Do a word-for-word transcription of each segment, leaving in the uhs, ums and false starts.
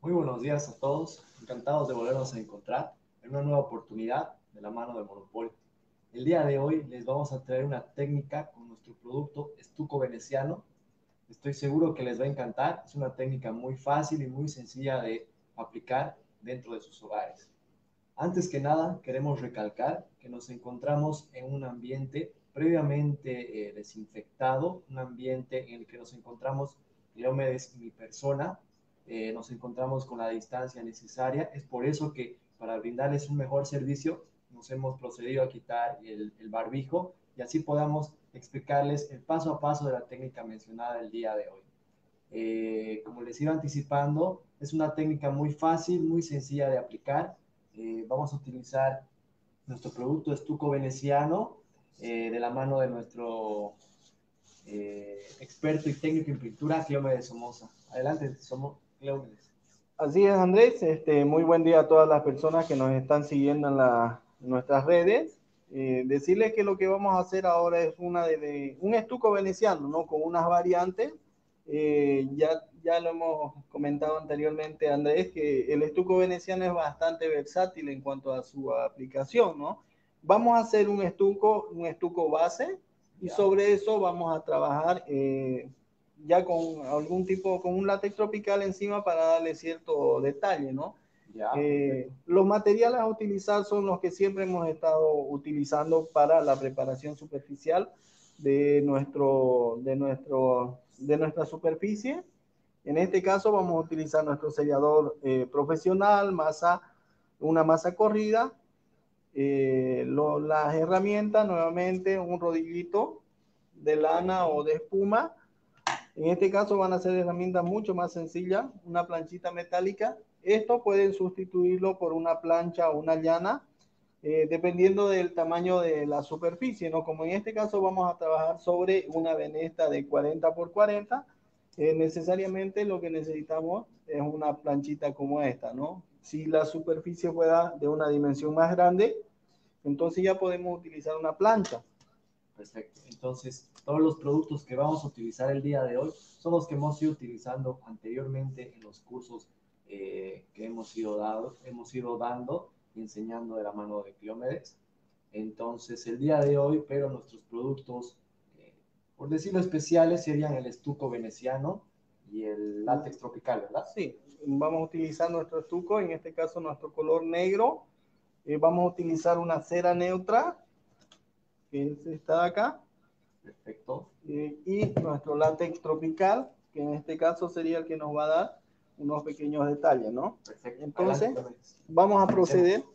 Muy buenos días a todos, encantados de volvernos a encontrar en una nueva oportunidad de la mano de Monopoly. El día de hoy les vamos a traer una técnica con nuestro producto estuco veneciano. Estoy seguro que les va a encantar, es una técnica muy fácil y muy sencilla de aplicar dentro de sus hogares. Antes que nada, queremos recalcar que nos encontramos en un ambiente previamente eh, desinfectado, un ambiente en el que nos encontramos Diomedes y mi persona, eh, nos encontramos con la distancia necesaria. Es por eso que para brindarles un mejor servicio nos hemos procedido a quitar el, el barbijo y así podamos explicarles el paso a paso de la técnica mencionada el día de hoy. Eh, como les iba anticipando, es una técnica muy fácil, muy sencilla de aplicar. Eh, vamos a utilizar nuestro producto estuco veneciano eh, de la mano de nuestro eh, experto y técnico en pintura, Cleómedes Somoza. Adelante, somos Cleómedes. Así es, Andrés. Este, muy buen día a todas las personas que nos están siguiendo en, la, en nuestras redes. Eh, decirles que lo que vamos a hacer ahora es una de, de un estuco veneciano, ¿no? Con unas variantes. Eh, ya, ya lo hemos comentado anteriormente, Andrés, que el estuco veneciano es bastante versátil en cuanto a su aplicación, ¿no? Vamos a hacer un estuco, un estuco base y Ya. sobre eso vamos a trabajar eh, ya con algún tipo, con un látex tropical encima para darle cierto detalle, ¿no? Ya, Eh, los materiales a utilizar son los que siempre hemos estado utilizando para la preparación superficial de, nuestro, de, nuestro, de nuestra superficie. En este caso vamos a utilizar nuestro sellador eh, profesional, masa, una masa corrida, eh, lo, las herramientas, nuevamente un rodillito de lana o de espuma. En este caso van a ser herramientas mucho más sencillas, una planchita metálica. Esto pueden sustituirlo por una plancha o una llana, eh, dependiendo del tamaño de la superficie, ¿no? Como en este caso vamos a trabajar sobre una venesta de cuarenta por cuarenta, eh, necesariamente lo que necesitamos es una planchita como esta, ¿no? Si la superficie fuera de una dimensión más grande, entonces ya podemos utilizar una plancha. perfecto. Entonces, todos los productos que vamos a utilizar el día de hoy son los que hemos ido utilizando anteriormente en los cursos eh, que hemos ido, dado, hemos ido dando y enseñando de la mano de Cleómedes. Entonces, el día de hoy, pero nuestros productos, eh, por decirlo especiales, serían el estuco veneciano y el látex tropical, ¿verdad? Sí, vamos a utilizar nuestro estuco, en este caso nuestro color negro. Eh, vamos a utilizar una cera neutra, que es esta de acá, Perfecto. eh, y nuestro látex tropical, que en este caso sería el que nos va a dar unos pequeños detalles, ¿no? Perfecto. Entonces, Adelante, Cleómedes. vamos a proceder.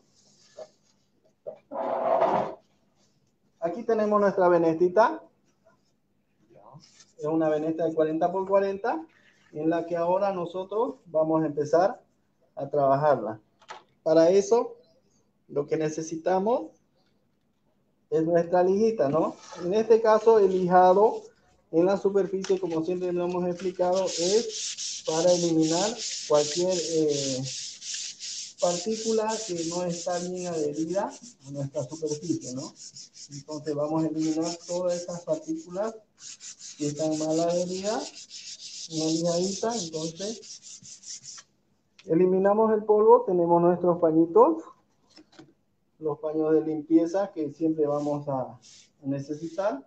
Aquí tenemos nuestra venetita, Ya. es una veneta de cuarenta por cuarenta, en la que ahora nosotros vamos a empezar a trabajarla. Para eso, lo que necesitamos es nuestra lijita, ¿no? En este caso, el lijado en la superficie, como siempre lo hemos explicado, es para eliminar cualquier eh, partícula que no está bien adherida a nuestra superficie, ¿no? Entonces vamos a eliminar todas estas partículas que están mal adheridas, una lijadita. Entonces eliminamos el polvo, tenemos nuestros pañitos, los paños de limpieza que siempre vamos a necesitar.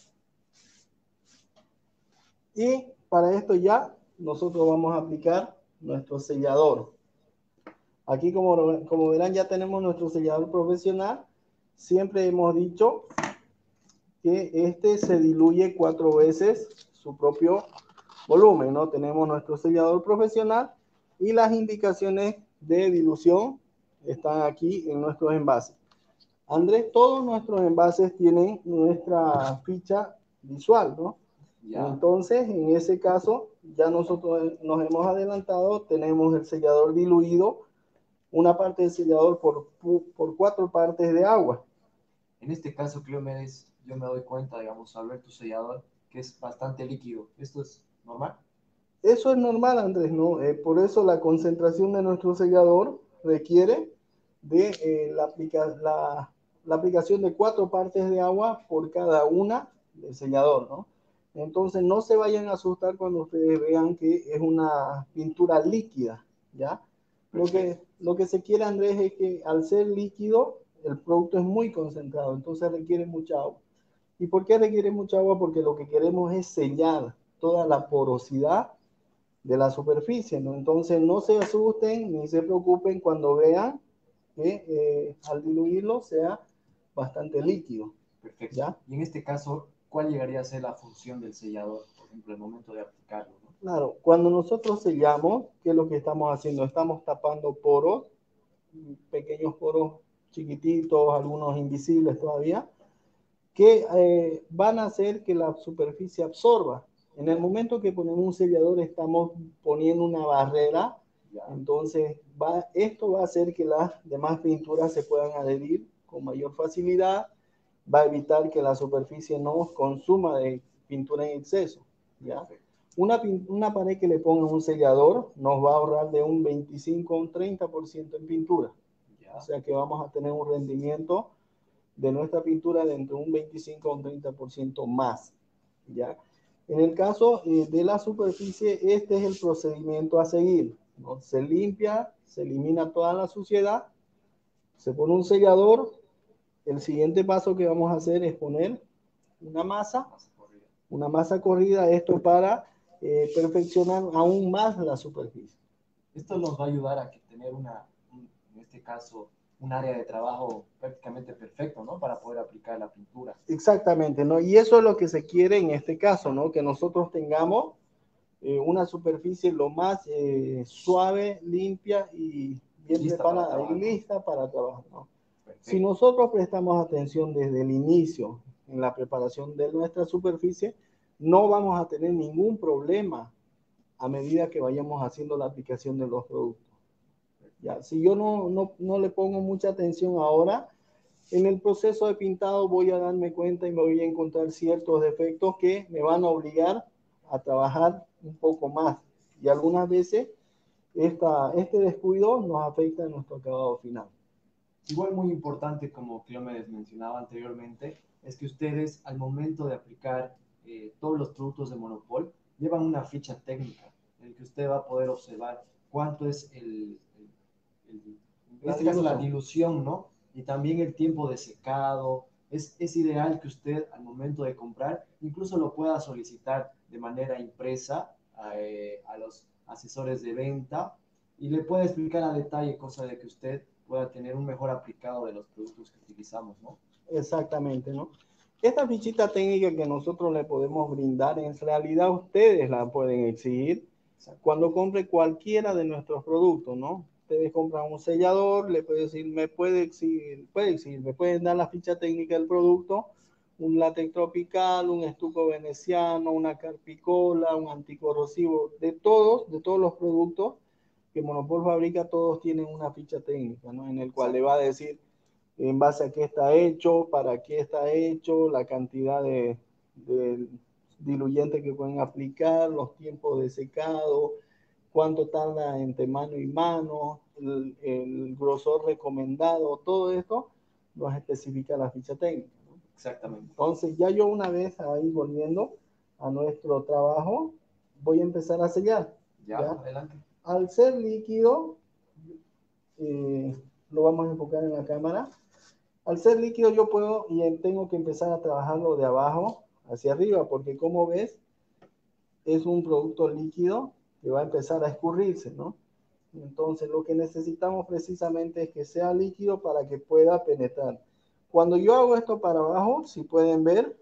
Y para esto ya nosotros vamos a aplicar nuestro sellador. Aquí como, como verán ya tenemos nuestro sellador profesional. Siempre hemos dicho que este se diluye cuatro veces su propio volumen, ¿no? Tenemos nuestro sellador profesional y las indicaciones de dilución están aquí en nuestros envases. Andrés, todos nuestros envases tienen nuestra ficha visual, ¿no? Ya. Entonces, en ese caso, ya nosotros nos hemos adelantado, tenemos el sellador diluido, una parte del sellador por, por cuatro partes de agua. En este caso, Cleómedes, yo me doy cuenta, digamos, al ver tu sellador, que es bastante líquido. ¿Esto es normal? Eso es normal, Andrés, ¿no? Eh, por eso la concentración de nuestro sellador requiere de eh, la, aplica la, la aplicación de cuatro partes de agua por cada una del sellador, ¿no? Entonces no se vayan a asustar cuando ustedes vean que es una pintura líquida. ¿ya? Lo que, lo que se quiere, Andrés, es que al ser líquido, el producto es muy concentrado, entonces requiere mucha agua. ¿Y por qué requiere mucha agua? Porque lo que queremos es sellar toda la porosidad de la superficie, ¿no? Entonces no se asusten ni se preocupen cuando vean que eh, al diluirlo sea bastante líquido. Perfecto. ¿Ya? Y en este caso, ¿cuál llegaría a ser la función del sellador, por ejemplo, el momento de aplicarlo, ¿no? Claro, cuando nosotros sellamos, ¿qué es lo que estamos haciendo? Estamos tapando poros, pequeños poros chiquititos, algunos invisibles todavía, que eh, van a hacer que la superficie absorba. En el momento que ponemos un sellador, estamos poniendo una barrera, ya. Entonces va, esto va a hacer que las demás pinturas se puedan adherir con mayor facilidad, va a evitar que la superficie no consuma de pintura en exceso, ¿ya? Una, una pared que le pongan un sellador nos va a ahorrar de un veinticinco a un treinta por ciento en pintura, ya. O sea que vamos a tener un rendimiento de nuestra pintura de entre un veinticinco a un treinta por ciento más, ¿ya? En el caso eh, de la superficie, este es el procedimiento a seguir, ¿no? Se limpia, se elimina toda la suciedad, se pone un sellador. El siguiente paso que vamos a hacer es poner una masa, una masa corrida, esto para eh, perfeccionar aún más la superficie. Esto nos va a ayudar a que tener una, un, en este caso, un área de trabajo prácticamente perfecto, ¿no? Para poder aplicar la pintura. Exactamente, ¿no? Y eso es lo que se quiere en este caso, ¿no? Que nosotros tengamos eh, una superficie lo más eh, suave, limpia y bien lista preparada para y lista para trabajar, ¿no? Si nosotros prestamos atención desde el inicio en la preparación de nuestra superficie, no vamos a tener ningún problema a medida que vayamos haciendo la aplicación de los productos. Ya, si yo no, no, no le pongo mucha atención ahora, en el proceso de pintado voy a darme cuenta y me voy a encontrar ciertos defectos que me van a obligar a trabajar un poco más. Y algunas veces esta, este descuido nos afecta en nuestro acabado final. Igual muy importante, como Cleómenes mencionaba anteriormente, es que ustedes al momento de aplicar eh, todos los productos de Monopol llevan una ficha técnica en el que usted va a poder observar cuánto es el, el, el en este caso la dilución, ¿no? Y también el tiempo de secado. Es, es ideal que usted al momento de comprar incluso lo pueda solicitar de manera impresa a, eh, a los asesores de venta y le pueda explicar a detalle, cosa de que usted pueda tener un mejor aplicado de los productos que utilizamos, ¿no? Exactamente, ¿no? Esta fichita técnica que nosotros le podemos brindar, en realidad ustedes la pueden exigir cuando compre cualquiera de nuestros productos, ¿no? Ustedes compran un sellador, le puede decir, me puede exigir, puede exigir, me pueden dar la ficha técnica del producto, un látex tropical, un estuco veneciano, una carpicola, un anticorrosivo, de todos, de todos los productos que Monopol fabrica, todos tienen una ficha técnica, ¿no? En el cual Exacto. le va a decir en base a qué está hecho, para qué está hecho, la cantidad de, de diluyente que pueden aplicar, los tiempos de secado, cuánto tarda entre mano y mano, el, el grosor recomendado, todo esto nos especifica la ficha técnica, ¿no? Exactamente. Entonces ya yo una vez ahí volviendo a nuestro trabajo, voy a empezar a sellar. Ya, ¿ya? Adelante. Al ser líquido, eh, lo vamos a enfocar en la cámara. Al ser líquido yo puedo y tengo que empezar a trabajarlo de abajo hacia arriba, porque como ves, es un producto líquido que va a empezar a escurrirse, ¿no? Entonces lo que necesitamos precisamente es que sea líquido para que pueda penetrar. Cuando yo hago esto para abajo, si pueden ver,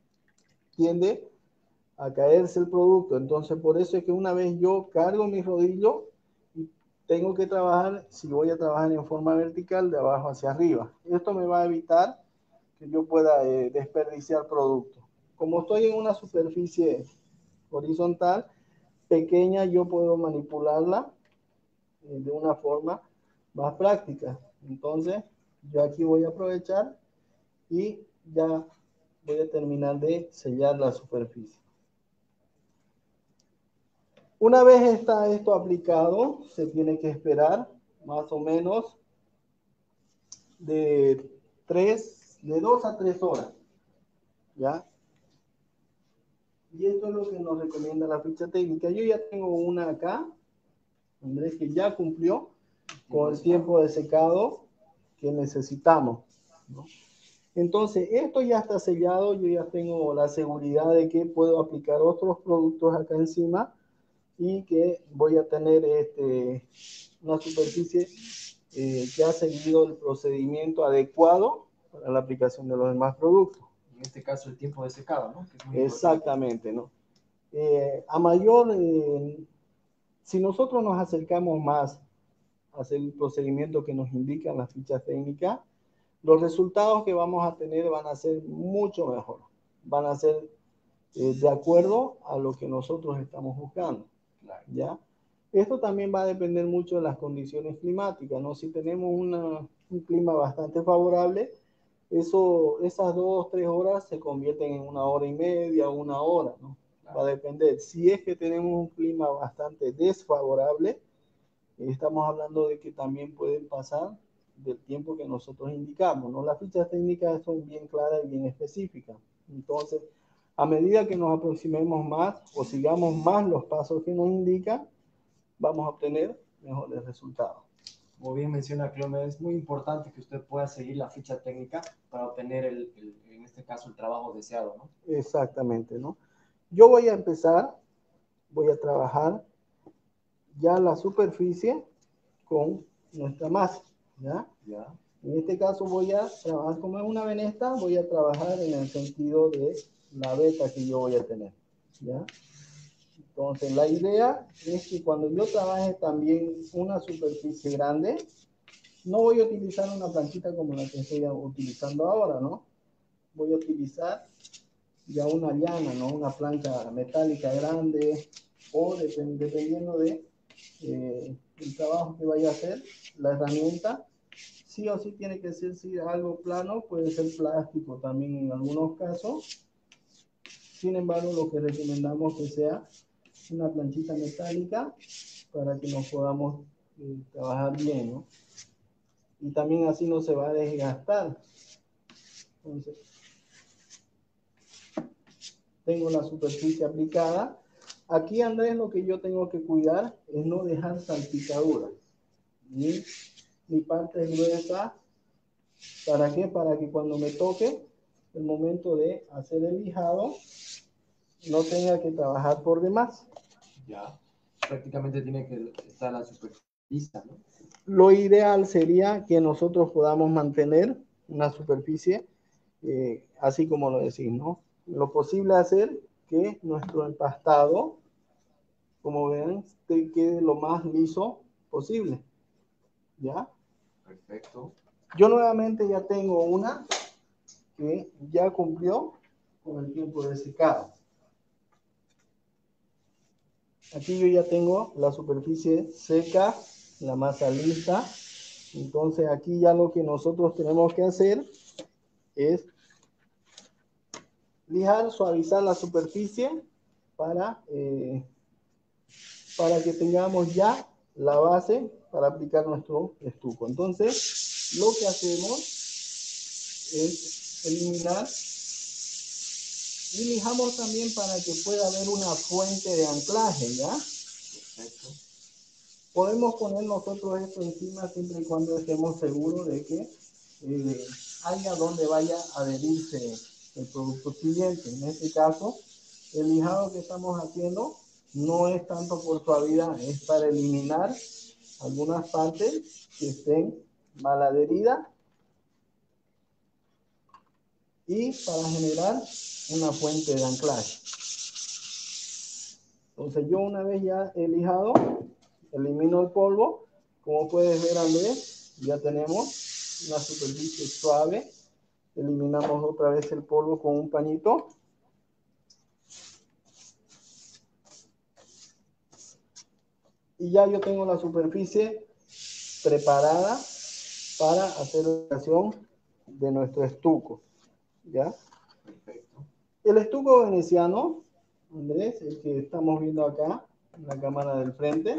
tiende a caerse el producto. Entonces por eso es que una vez yo cargo mi rodillo, tengo que trabajar, si voy a trabajar en forma vertical, de abajo hacia arriba. Esto me va a evitar que yo pueda eh, desperdiciar producto. Como estoy en una superficie horizontal pequeña, yo puedo manipularla eh, de una forma más práctica. Entonces, yo aquí voy a aprovechar y ya voy a terminar de sellar la superficie. Una vez está esto aplicado, se tiene que esperar más o menos de tres, de dos a tres horas, ¿ya? Y esto es lo que nos recomienda la ficha técnica. Yo ya tengo una acá, Andrés, que ya cumplió con el tiempo de secado que necesitamos, ¿no? Entonces, esto ya está sellado, yo ya tengo la seguridad de que puedo aplicar otros productos acá encima y que voy a tener este, una superficie eh, que ha seguido el procedimiento adecuado para la aplicación de los demás productos. En este caso, el tiempo de secado, ¿no? Que es muy Exactamente, ¿no? Eh, a mayor, eh, si nosotros nos acercamos más a hacer el procedimiento que nos indican las fichas técnicas, los resultados que vamos a tener van a ser mucho mejor, van a ser eh, de acuerdo a lo que nosotros estamos buscando, claro. ¿ya? Esto también va a depender mucho de las condiciones climáticas, ¿no? Si tenemos una, un clima bastante favorable, eso, esas dos, tres horas se convierten en una hora y media, una hora, ¿no? Claro. Va a depender. Si es que tenemos un clima bastante desfavorable, estamos hablando de que también pueden pasar del tiempo que nosotros indicamos, ¿no? Las fichas técnicas son bien claras y bien específicas. Entonces, a medida que nos aproximemos más o sigamos más los pasos que nos indican, vamos a obtener mejores resultados. Como bien menciona Clome, es muy importante que usted pueda seguir la ficha técnica para obtener, el, el, en este caso, el trabajo deseado, ¿no? Exactamente, ¿no? Yo voy a empezar, voy a trabajar ya la superficie con nuestra masa, ¿ya? Ya. En este caso voy a trabajar, como es una venesta, voy a trabajar en el sentido de la beta que yo voy a tener, ¿ya? Entonces, la idea es que cuando yo trabaje también una superficie grande, no voy a utilizar una planchita como la que estoy utilizando ahora, ¿no? Voy a utilizar ya una llana, ¿no? Una plancha metálica grande, o depend dependiendo de eh, el trabajo que vaya a hacer, la herramienta, sí o sí tiene que ser sí, algo plano, puede ser plástico también en algunos casos. Sin embargo, lo que recomendamos que sea una planchita metálica para que nos podamos eh, trabajar bien, ¿no? Y también así no se va a desgastar. Entonces, tengo la superficie aplicada. Aquí, Andrés, lo que yo tengo que cuidar es no dejar salpicaduras, ni, ni partes gruesas. ¿Para qué? Para que cuando me toque el momento de hacer el lijado, no tenga que trabajar por demás. Ya, prácticamente tiene que estar la superficie lista, ¿no? Lo ideal sería que nosotros podamos mantener una superficie eh, así como lo decís, ¿no? Lo posible hacer que nuestro empastado, como ven, te quede lo más liso posible, ¿ya? Perfecto. Yo nuevamente ya tengo una que ya cumplió con el tiempo de secado. Aquí yo ya tengo la superficie seca, la masa lista. Entonces aquí ya lo que nosotros tenemos que hacer es lijar, suavizar la superficie para, eh, para que tengamos ya la base para aplicar nuestro estuco. Entonces, lo que hacemos es eliminar y lijamos también para que pueda haber una fuente de anclaje, ¿ya? Perfecto. Podemos poner nosotros esto encima siempre y cuando estemos seguros de que eh, haya donde vaya a adherirse el producto siguiente. En este caso, el lijado que estamos haciendo no es tanto por suavidad, es para eliminar algunas partes que estén mal adheridas y para generar una fuente de anclaje. Entonces yo una vez ya he lijado, elimino el polvo. Como puedes ver, Andrés, ya tenemos una superficie suave. Eliminamos otra vez el polvo con un pañito. Y ya yo tengo la superficie preparada para hacer la aplicación de nuestro estuco, ¿ya? Perfecto. El estuco veneciano, Andrés, el que estamos viendo acá en la cámara del frente,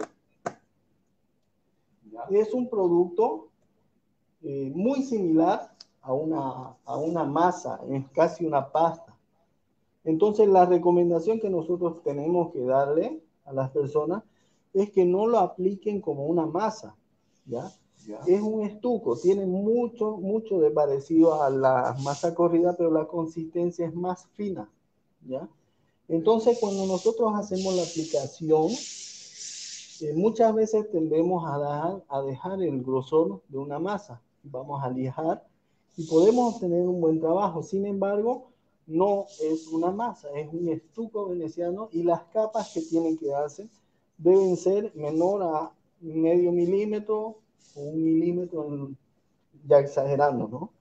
Ya. es un producto eh, muy similar a una, a una masa, es casi una pasta. Entonces, la recomendación que nosotros tenemos que darle a las personas es que no lo apliquen como una masa, ¿ya? Ya. Es un estuco, tiene mucho, mucho de parecido a la masa corrida, pero la consistencia es más fina, ¿ya? Entonces, cuando nosotros hacemos la aplicación, eh, muchas veces tendemos a dejar, a dejar el grosor de una masa. Vamos a lijar y podemos obtener un buen trabajo. Sin embargo, no es una masa, es un estuco veneciano y las capas que tienen que darse deben ser menor a medio milímetro o un milímetro, ya exagerando, ¿no?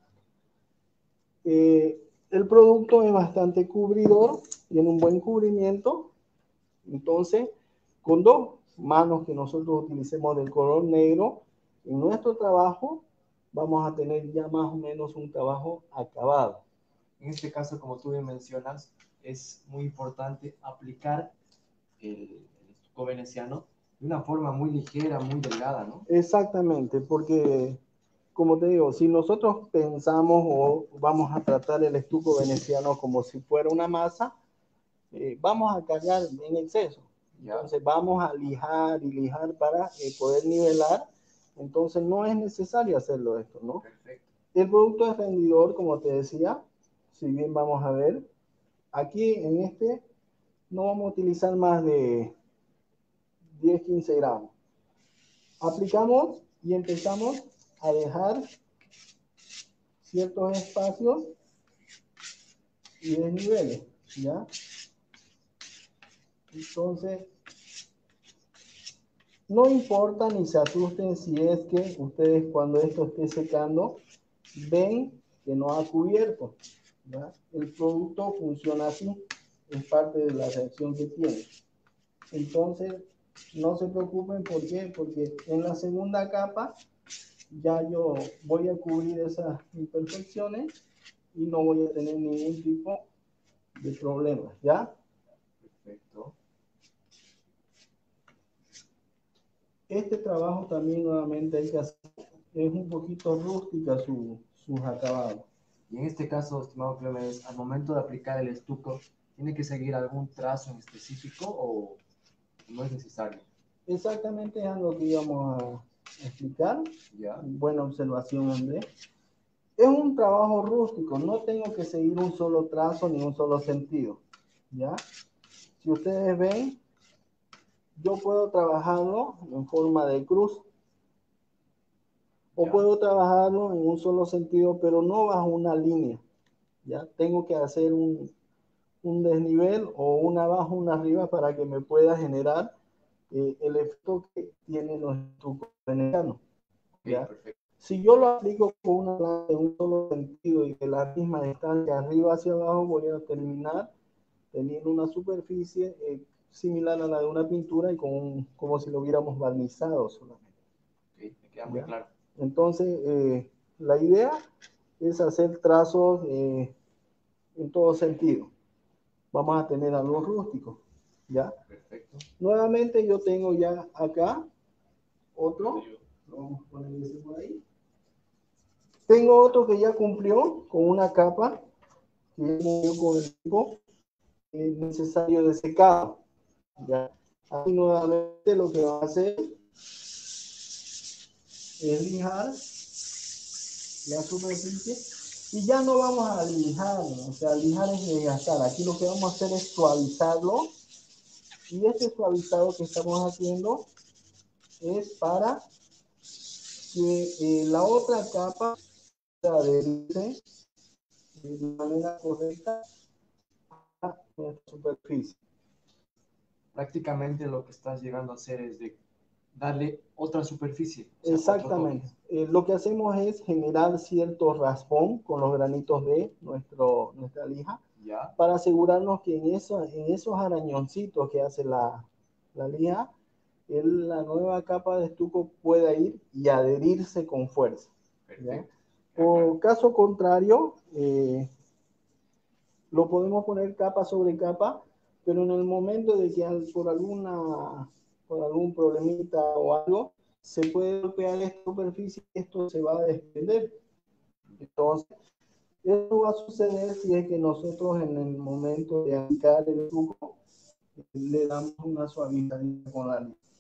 Eh, el producto es bastante cubridor, tiene un buen cubrimiento, entonces con dos manos que nosotros utilicemos del color negro en nuestro trabajo vamos a tener ya más o menos un trabajo acabado. En este caso, como tú bien mencionas, es muy importante aplicar el, el estuco veneciano de una forma muy ligera, muy delgada, ¿no? Exactamente, porque como te digo, si nosotros pensamos o vamos a tratar el estuco veneciano como si fuera una masa, eh, vamos a cargar en exceso. Ya. Entonces vamos a lijar y lijar para eh, poder nivelar. Entonces no es necesario hacerlo esto, ¿no? Perfecto. El producto es rendidor, como te decía, si bien vamos a ver, aquí en este no vamos a utilizar más de diez, quince gramos. Aplicamos y empezamos a dejar ciertos espacios y desniveles, ¿ya? Entonces, no importa ni se asusten si es que ustedes cuando esto esté secando ven que no ha cubierto, ¿ya? El producto funciona así, es parte de la reacción que tiene. Entonces, no se preocupen, ¿por qué? Porque en la segunda capa ya yo voy a cubrir esas imperfecciones y no voy a tener ningún tipo de problema, ¿ya? Perfecto. Este trabajo también nuevamente hay que hacer, es un poquito rústica su, sus acabados. Y en este caso, estimado Clemens, al momento de aplicar el estuco, ¿tiene que seguir algún trazo en específico o no es necesario? Exactamente es lo que íbamos a explicar. Ya. Buena observación, Andrés. Es un trabajo rústico, no tengo que seguir un solo trazo ni un solo sentido, ¿ya? Si ustedes ven, yo puedo trabajarlo en forma de cruz o Ya. puedo trabajarlo en un solo sentido, pero no bajo una línea, ¿ya? Tengo que hacer un, un desnivel o una abajo, una arriba para que me pueda generar eh, el efecto que tiene nuestro veneciano, Ok, ¿ya? perfecto. Si yo lo aplico con una lana en un solo sentido y de la misma distancia arriba hacia abajo, voy a terminar teniendo una superficie eh, similar a la de una pintura y con un, como si lo hubiéramos barnizado solamente. Ok, me queda muy ¿Ya? claro. Entonces, eh, la idea es hacer trazos eh, en todo sentido. Vamos a tener algo rústico, ¿ya? Perfecto. Nuevamente yo tengo ya acá otro, vamos a poner ese por ahí. Tengo otro que ya cumplió con una capa que ya cumplió con el tipo eh, necesario de secado, ¿ya? Aquí nuevamente lo que va a hacer es lijar la superficie y ya no vamos a lijar, o sea, lijar es desgastar. Aquí lo que vamos a hacer es suavizarlo y este suavizado que estamos haciendo es para que eh, la otra capa pueda adherirse de manera correcta a nuestra superficie. Prácticamente lo que estás llegando a hacer es de darle otra superficie, o sea, Exactamente. Eh, lo que hacemos es generar cierto raspón con los granitos de nuestro, nuestra lija ya, para asegurarnos que en, eso, en esos arañoncitos que hace la, la lija, el, la nueva capa de estuco pueda ir y adherirse con fuerza. ¿Ya? perfecto. Por caso contrario, eh, lo podemos poner capa sobre capa, pero en el momento de que por alguna por algún problemita o algo, se puede golpear esta superficie y esto se va a desprender. Entonces, esto va a suceder si es que nosotros en el momento de aplicar el truco le damos una suavizadita con la línea.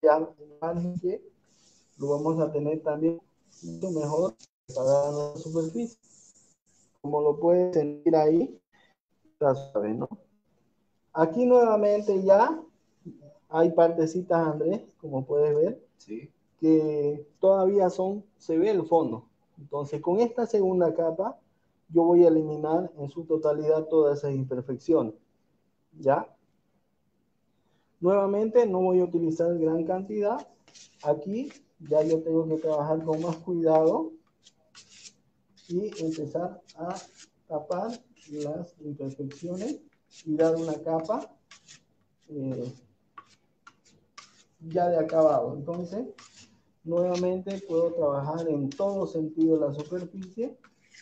margen que lo vamos a tener también mucho mejor para la superficie. Como lo puedes sentir ahí, está suave, ¿no? Aquí nuevamente ya hay partecitas, Andrés, como puedes ver, Sí. que todavía son, se ve el fondo. Entonces, con esta segunda capa, yo voy a eliminar en su totalidad todas esas imperfecciones. ¿Ya? Nuevamente, no voy a utilizar gran cantidad. Aquí ya yo tengo que trabajar con más cuidado y empezar a tapar las imperfecciones y dar una capa eh, ya de acabado. Entonces, nuevamente puedo trabajar en todo sentido la superficie.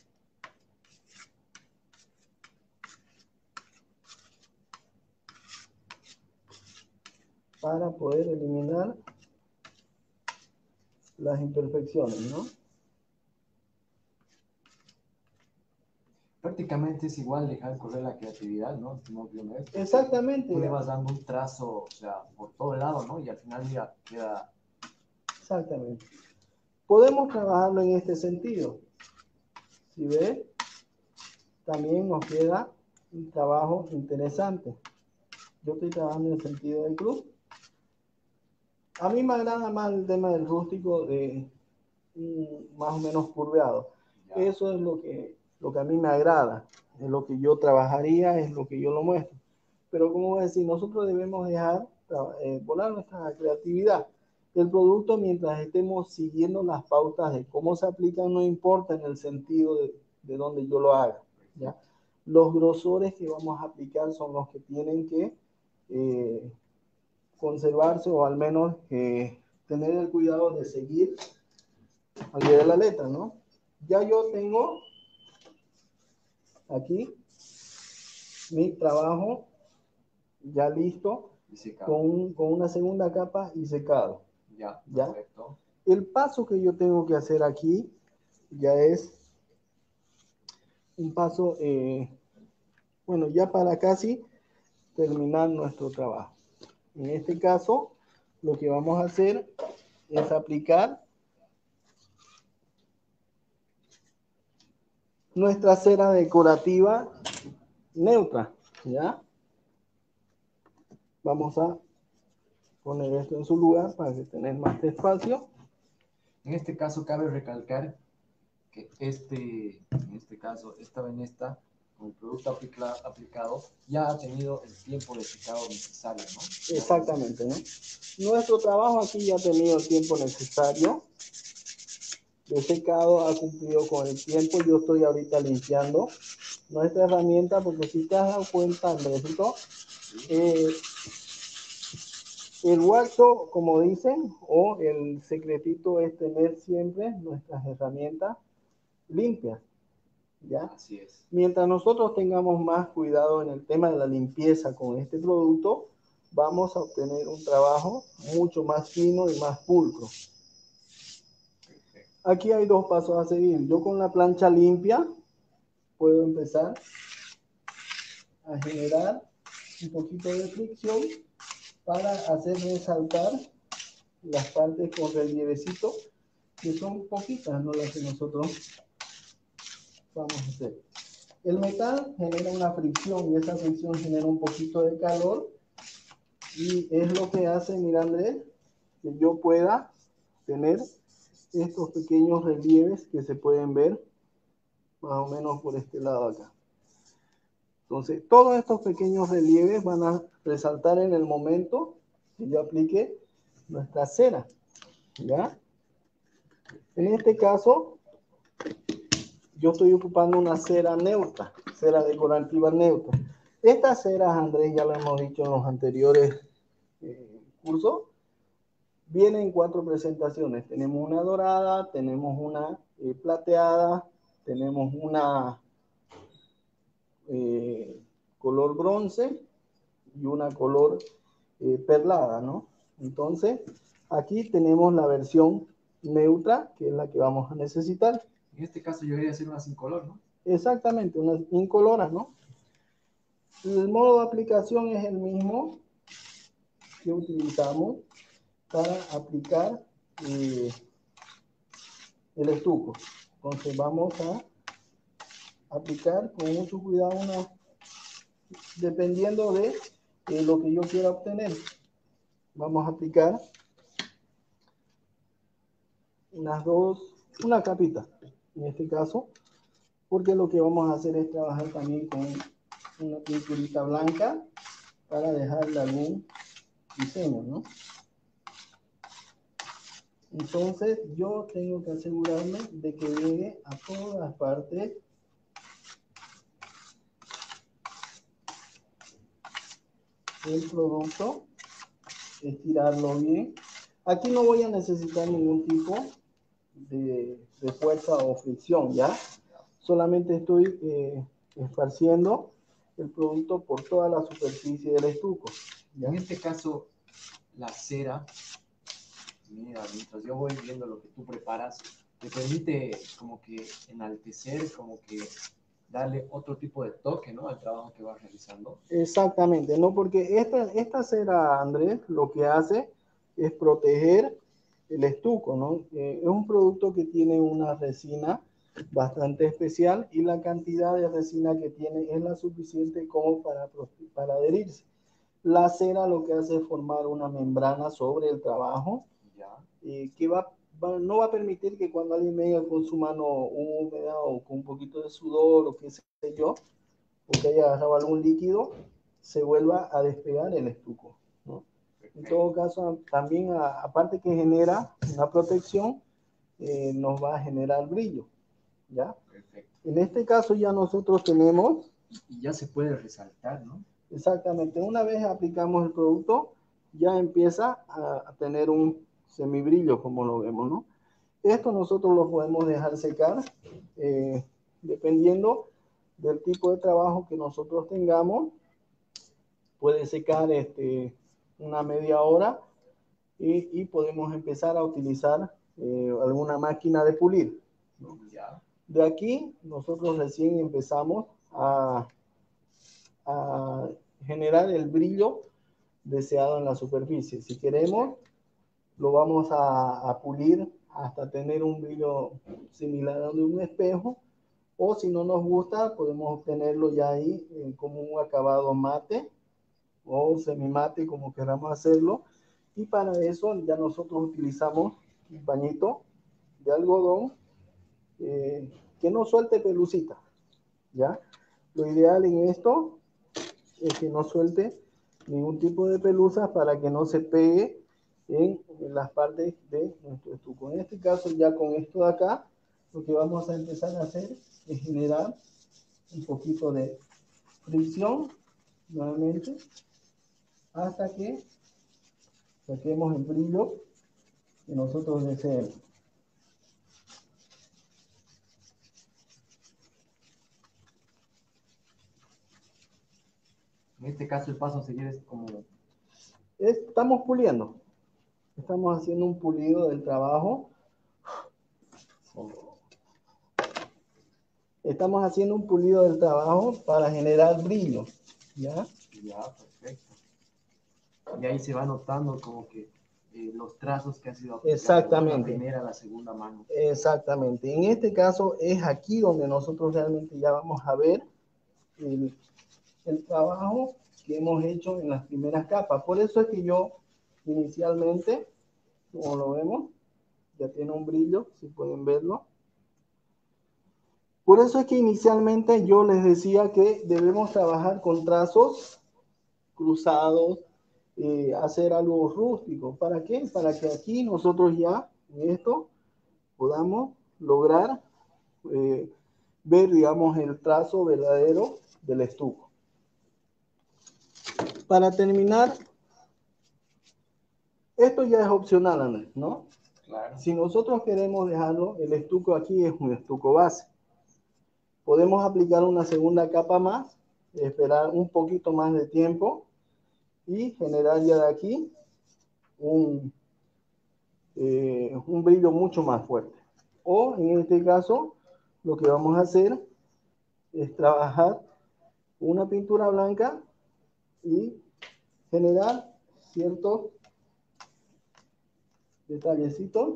Para poder eliminar las imperfecciones, ¿no? Prácticamente es igual dejar correr la creatividad, ¿no? Estimado Diomedes. Exactamente. Tú le vas dando un trazo, o sea, por todo el lado, ¿no? Y al final, mira, queda... Exactamente. Podemos trabajarlo en este sentido. Si ves, también nos queda un trabajo interesante. Yo estoy trabajando en el sentido del cruz. A mí me agrada más el tema del rústico de mm, más o menos curveado. Ya. Eso es lo que, lo que a mí me agrada. Es lo que yo trabajaría, es lo que yo lo muestro. Pero como decir, nosotros debemos dejar eh, volar nuestra creatividad. El producto, mientras estemos siguiendo las pautas de cómo se aplica, no importa en el sentido de, de donde yo lo haga, ¿ya? Los grosores que vamos a aplicar son los que tienen que eh, conservarse o al menos eh, tener el cuidado de seguir al pie de la letra, ¿no? Ya yo tengo aquí mi trabajo ya listo con, con una segunda capa y secado. Ya, ¿Ya? Correcto. El paso que yo tengo que hacer aquí ya es un paso, eh, bueno, ya para casi terminar nuestro trabajo. En este caso, lo que vamos a hacer es aplicar nuestra cera decorativa neutra, ¿ya? Vamos a poner esto en su lugar para que tener más espacio. En este caso cabe recalcar que este, en este caso, esta venesta, con el producto aplica, aplicado, ya ha tenido el tiempo de secado necesario, ¿no? Exactamente, ¿no? Nuestro trabajo aquí ya ha tenido el tiempo necesario. El secado ha cumplido con el tiempo. Yo estoy ahorita limpiando nuestra herramienta porque si te has dado cuenta, Andresito, eh, el huaco, como dicen, o el secretito es tener siempre nuestras herramientas limpias, ¿ya? Así es. Mientras nosotros tengamos más cuidado en el tema de la limpieza con este producto, vamos a obtener un trabajo mucho más fino y más pulcro. Aquí hay dos pasos a seguir. Yo con la plancha limpia puedo empezar a generar un poquito de fricción para hacer resaltar las partes con relievecito, que son poquitas, no las que nosotros vamos a hacer. El metal genera una fricción y esa fricción genera un poquito de calor y es lo que hace, mira Andrés, que yo pueda tener estos pequeños relieves que se pueden ver más o menos por este lado acá. Entonces, todos estos pequeños relieves van a resaltar en el momento que yo aplique nuestra cera, ¿ya? En este caso, yo estoy ocupando una cera neutra, cera decorativa neutra. Estas ceras, Andrés, ya lo hemos dicho en los anteriores eh, cursos, vienen en cuatro presentaciones. Tenemos una dorada, tenemos una eh, plateada, tenemos una eh, color bronce y una color eh, perlada, ¿no? Entonces, aquí tenemos la versión neutra, que es la que vamos a necesitar. En este caso yo debería hacer una sin color, ¿no? Exactamente, unas incoloras, ¿no? El modo de aplicación es el mismo que utilizamos para aplicar eh, el estuco. Entonces vamos a aplicar con mucho cuidado una, dependiendo de eh, lo que yo quiera obtener. Vamos a aplicar unas dos, una capita en este caso, porque lo que vamos a hacer es trabajar también con una pinturita blanca para dejarle algún diseño, ¿no? Entonces yo tengo que asegurarme de que llegue a todas partes del producto, estirarlo bien. Aquí no voy a necesitar ningún tipo de, de fuerza o fricción, ¿ya? Solamente estoy eh, esparciendo el producto por toda la superficie del estuco, ¿ya? En este caso, la cera, mira, mientras yo voy viendo lo que tú preparas, te permite como que enaltecer, como que darle otro tipo de toque, ¿no?, al trabajo que vas realizando. Exactamente, ¿no? Porque esta, esta cera, Andrés, lo que hace es proteger el estuco, ¿no? Eh, es un producto que tiene una resina bastante especial y la cantidad de resina que tiene es la suficiente como para, para adherirse. La cera lo que hace es formar una membrana sobre el trabajo, ya, eh, que va, va, no va a permitir que cuando alguien venga con su mano húmeda o con un poquito de sudor o qué sé yo, o que haya agarrado algún líquido, se vuelva a despegar el estuco, ¿no? En todo caso, también a, aparte que genera una protección, eh, nos va a generar brillo, ¿ya? Perfecto. En este caso ya nosotros tenemos... Y ya se puede resaltar, ¿no? Exactamente. Una vez aplicamos el producto, ya empieza a, a tener un semibrillo, como lo vemos, ¿no? Esto nosotros lo podemos dejar secar, eh, dependiendo del tipo de trabajo que nosotros tengamos. Puede secar este, una media hora y, y podemos empezar a utilizar eh, alguna máquina de pulir, ¿no? De aquí nosotros recién empezamos a, a generar el brillo deseado en la superficie. Si queremos, lo vamos a, a pulir hasta tener un brillo similar al de un espejo, o si no nos gusta, podemos obtenerlo ya ahí eh, como un acabado mate o semimate, como queramos hacerlo. Y para eso ya nosotros utilizamos un pañito de algodón eh, que no suelte pelucita, ¿ya? Lo ideal en esto es que no suelte ningún tipo de pelusa para que no se pegue en, en las partes de nuestro estuco. En este caso, ya con esto de acá, lo que vamos a empezar a hacer es generar un poquito de fricción nuevamente hasta que saquemos el brillo que nosotros deseemos. En este caso el paso a seguir es como... Estamos puliendo. Estamos haciendo un pulido del trabajo. Estamos haciendo un pulido del trabajo para generar brillo, ¿ya? Ya, perfecto. Y ahí se va notando como que eh, los trazos que ha sido aplicado. Exactamente. La primera, la segunda mano. Exactamente. En este caso es aquí donde nosotros realmente ya vamos a ver el, el trabajo que hemos hecho en las primeras capas. Por eso es que yo inicialmente, como lo vemos, ya tiene un brillo, si pueden verlo. Por eso es que inicialmente yo les decía que debemos trabajar con trazos cruzados, eh, hacer algo rústico. ¿Para qué? Para que aquí nosotros ya en esto podamos lograr eh, ver, digamos, el trazo verdadero del estuco. Para terminar, esto ya es opcional, Andrés, ¿no? Claro. Si nosotros queremos dejarlo, el estuco aquí es un estuco base. Podemos aplicar una segunda capa más, esperar un poquito más de tiempo y generar ya de aquí un, eh, un brillo mucho más fuerte. O en este caso, lo que vamos a hacer es trabajar una pintura blanca y generar ciertos detallecito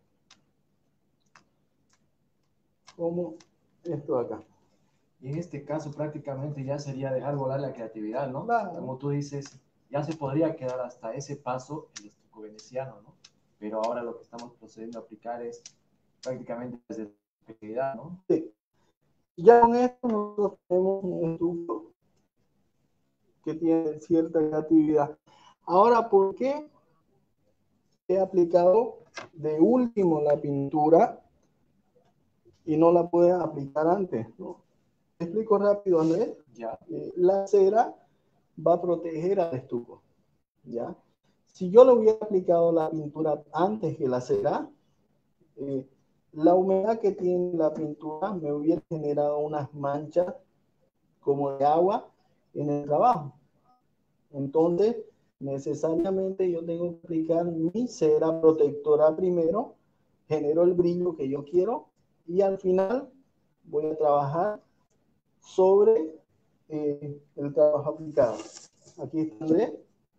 como esto de acá. Y en este caso prácticamente ya sería dejar volar la creatividad, ¿no? Claro. Como tú dices, ya se podría quedar hasta ese paso el estuco veneciano, ¿no? Pero ahora lo que estamos procediendo a aplicar es prácticamente desde la creatividad, ¿no? Sí. Ya con esto nosotros tenemos un estuco que tiene cierta creatividad. Ahora, ¿por qué he aplicado de último la pintura y no la puedes aplicar antes, ¿no? Te explico rápido, Andrés. Ya. Eh, la cera va a proteger al estuco, ¿ya? Si yo le hubiera aplicado la pintura antes que la cera, eh, la humedad que tiene la pintura me hubiera generado unas manchas como de agua en el trabajo. Entonces, necesariamente yo tengo que aplicar mi cera protectora primero, genero el brillo que yo quiero y al final voy a trabajar sobre eh, el trabajo aplicado. Aquí está Andrés.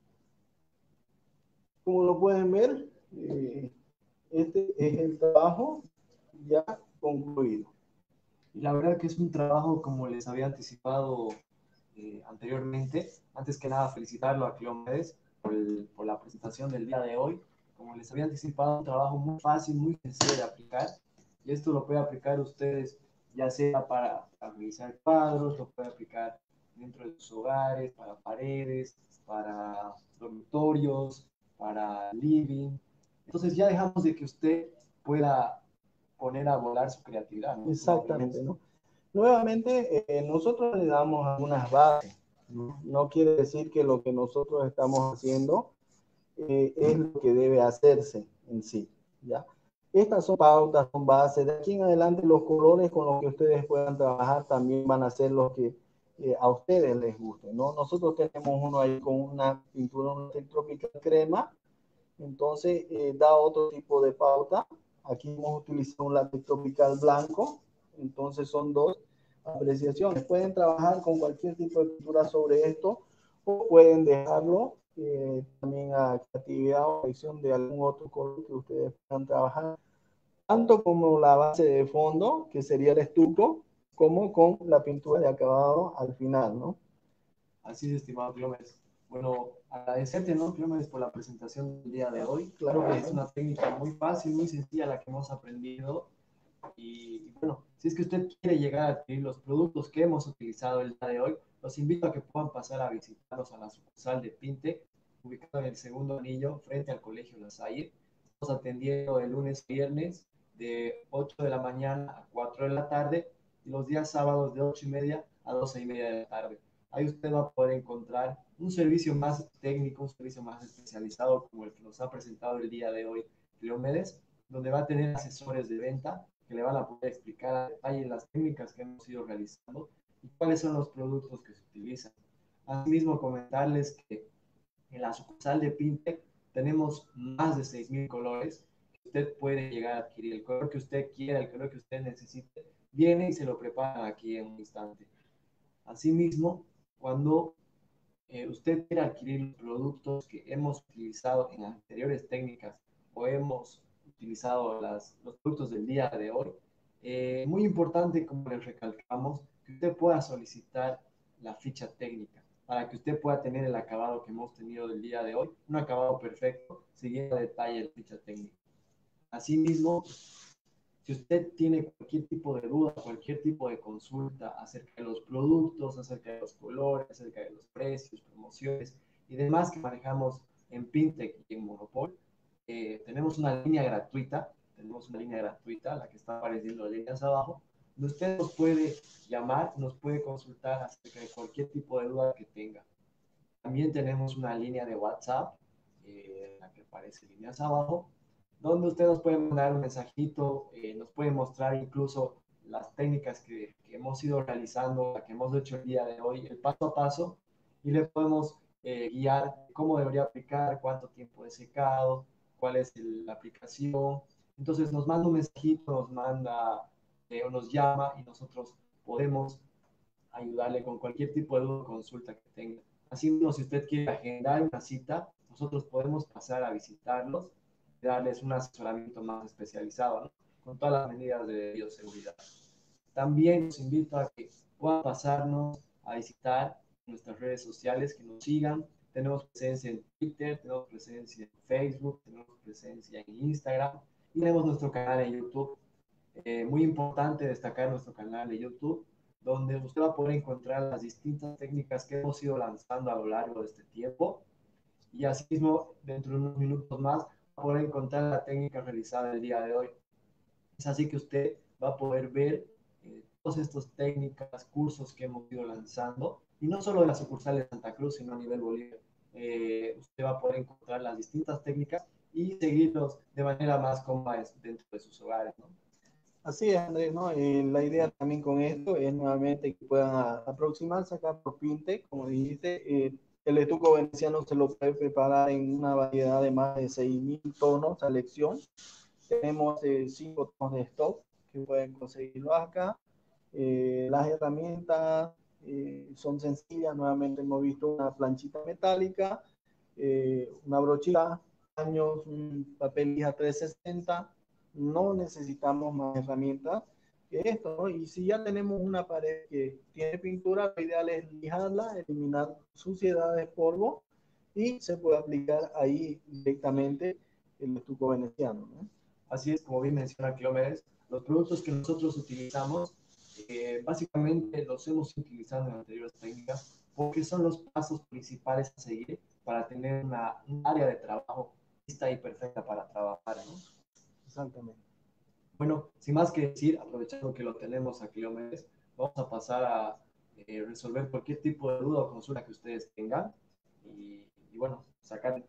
Como lo pueden ver, eh, este es el trabajo ya concluido. Y la verdad que es un trabajo, como les había anticipado eh, anteriormente. Antes que nada, felicitarlo a Cleomedes por, el, por la presentación del día de hoy. Como les había anticipado, un trabajo muy fácil, muy sencillo de aplicar. Y esto lo puede aplicar ustedes, ya sea para, para realizar cuadros, lo puede aplicar dentro de sus hogares, para paredes, para dormitorios, para living. Entonces ya dejamos de que usted pueda poner a volar su creatividad, ¿no? Exactamente, ¿no? Nuevamente, eh, nosotros le damos algunas bases, ¿no? No quiere decir que lo que nosotros estamos haciendo eh, es lo que debe hacerse en sí, ¿ya? Estas son pautas, son bases. De aquí en adelante, los colores con los que ustedes puedan trabajar también van a ser los que eh, a ustedes les gusten, ¿no? Nosotros tenemos uno ahí con una pintura, un tropical crema, entonces eh, da otro tipo de pauta. Aquí hemos utilizado un látex tropical blanco, entonces son dos apreciaciones. Pueden trabajar con cualquier tipo de pintura sobre esto o pueden dejarlo eh, también a creatividad o elección de algún otro color que ustedes puedan trabajar, tanto como la base de fondo, que sería el estuco, como con la pintura de acabado al final, ¿no? Así es, estimado Clómenes. Bueno, agradecerte, ¿no, Clómenes, por la presentación del día de hoy. Claro que Es sí. una técnica muy fácil, muy sencilla la que hemos aprendido. Y, y bueno, si es que usted quiere llegar a adquirir los productos que hemos utilizado el día de hoy, los invito a que puedan pasar a visitarnos a la sucursal de Pinte, ubicado en el segundo anillo, frente al Colegio La Salle. Estamos atendiendo de lunes a viernes de ocho de la mañana a cuatro de la tarde y los días sábados de ocho y media a doce y media de la tarde. Ahí usted va a poder encontrar un servicio más técnico, un servicio más especializado como el que nos ha presentado el día de hoy Cleomedes, donde va a tener asesores de venta que le van a poder explicar a detalle las técnicas que hemos ido realizando y cuáles son los productos que se utilizan. Asimismo, comentarles que en la sucursal de Pintec tenemos más de seis mil colores que usted puede llegar a adquirir. El color que usted quiera, el color que usted necesite, viene y se lo preparan aquí en un instante. Asimismo, cuando eh, usted quiere adquirir los productos que hemos utilizado en anteriores técnicas o hemos utilizado las, los productos del día de hoy, eh, muy importante, como les recalcamos, que usted pueda solicitar la ficha técnica para que usted pueda tener el acabado que hemos tenido del día de hoy, un acabado perfecto, siguiendo a detalle la ficha técnica. Asimismo, si usted tiene cualquier tipo de duda, cualquier tipo de consulta acerca de los productos, acerca de los colores, acerca de los precios, promociones y demás que manejamos en Pintec y en Monopol, eh, tenemos una línea gratuita, tenemos una línea gratuita, la que está apareciendo en líneas abajo, donde usted nos puede llamar, nos puede consultar acerca de cualquier tipo de duda que tenga. También tenemos una línea de WhatsApp, eh, la que aparece en líneas abajo, donde usted nos puede mandar un mensajito, eh, nos puede mostrar incluso las técnicas que, que, hemos ido realizando, la que hemos hecho el día de hoy, el paso a paso, y le podemos eh, guiar cómo debería aplicar, cuánto tiempo de secado, cuál es el, la aplicación. Entonces nos manda un mensajito, nos manda eh, o nos llama y nosotros podemos ayudarle con cualquier tipo de duda o consulta que tenga. Así mismo, si usted quiere agendar una cita, nosotros podemos pasar a visitarlos darles un asesoramiento más especializado, ¿no? Con todas las medidas de bioseguridad. También los invito a que puedan pasarnos a visitar nuestras redes sociales, que nos sigan. Tenemos presencia en Twitter, tenemos presencia en Facebook, tenemos presencia en Instagram y tenemos nuestro canal en YouTube. Eh, muy importante destacar nuestro canal de YouTube, donde usted va a poder encontrar las distintas técnicas que hemos ido lanzando a lo largo de este tiempo. Y asimismo, dentro de unos minutos más, va a poder encontrar la técnica realizada el día de hoy. Es así que usted va a poder ver eh, todas estas técnicas, cursos que hemos ido lanzando, y no solo de la sucursal de Santa Cruz, sino a nivel Bolivia. Eh, usted va a poder encontrar las distintas técnicas y seguirlos de manera más cómoda dentro de sus hogares, ¿no? Así es, Andrés, ¿no? Eh, la idea también con esto es nuevamente que puedan a, aproximarse acá por Pinte, como dijiste, eh, el estuco veneciano se lo puede preparar en una variedad de más de seis mil tonos a elección. Tenemos eh, cinco tonos de stock que pueden conseguirlo acá. Eh, las herramientas eh, son sencillas, nuevamente hemos visto una planchita metálica, eh, una brochita, años, un papel lija trescientos sesenta. No necesitamos más herramientas que esto, ¿no? Y si ya tenemos una pared que tiene pintura, lo ideal es lijarla, eliminar suciedades, polvo, y se puede aplicar ahí directamente el estuco veneciano, ¿no? Así es, como bien menciona Clómedes, los productos que nosotros utilizamos, eh, básicamente los hemos utilizado en anteriores técnicas porque son los pasos principales a seguir para tener una, un área de trabajo lista y perfecta para trabajar, ¿no? Exactamente. Bueno, sin más que decir, aprovechando que lo tenemos aquí, Clómedes, vamos a pasar a eh, resolver cualquier tipo de duda o consulta que ustedes tengan y, y bueno, sacar